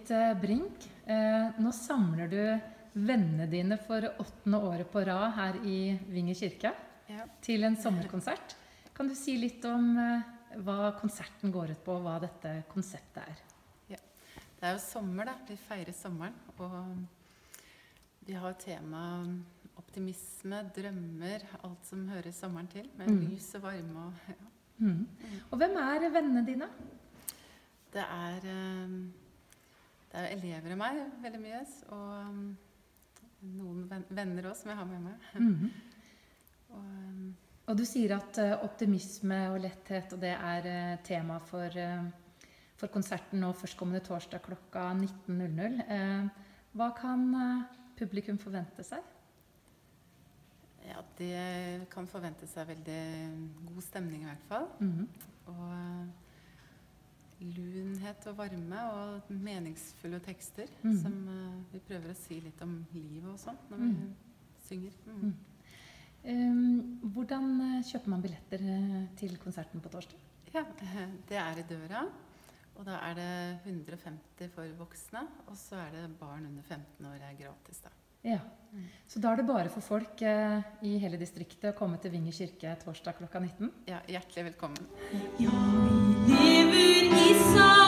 Marit Brink, nå samler du vennene dine for 8. året på rad her i Vinger kirke til en sommerkonsert. Kan du si litt om hva konserten går ut på, og hva dette konseptet er? Ja, det jo sommer da, vi feirer sommeren, og vi har tema optimisme, drømmer, alt som hører sommeren til, med lys og varme. Og hvem vennene dine? Det er elever av meg, veldig mye, og noen venner også som jeg har med meg. Og du sier at optimisme og letthet, og det tema for konserten nå førstkommende torsdag klokka 19:00. Hva kan publikum forvente seg? Ja, det kan forvente seg veldig god stemning i hvert fall. Og lunhet og varme og meningsfulle tekster som vi prøver å si litt om livet og sånt når vi synger. Hvordan kjøper man billetter til konserten på torsdag? Ja, det i døra, og da det 150 for voksne, og så det barn under 15 år gratis da. Ja, så da det bare for folk i hele distriktet å komme til Vinger kirke torsdag klokka 19? Ja, hjertelig velkommen. Ja, vi lever i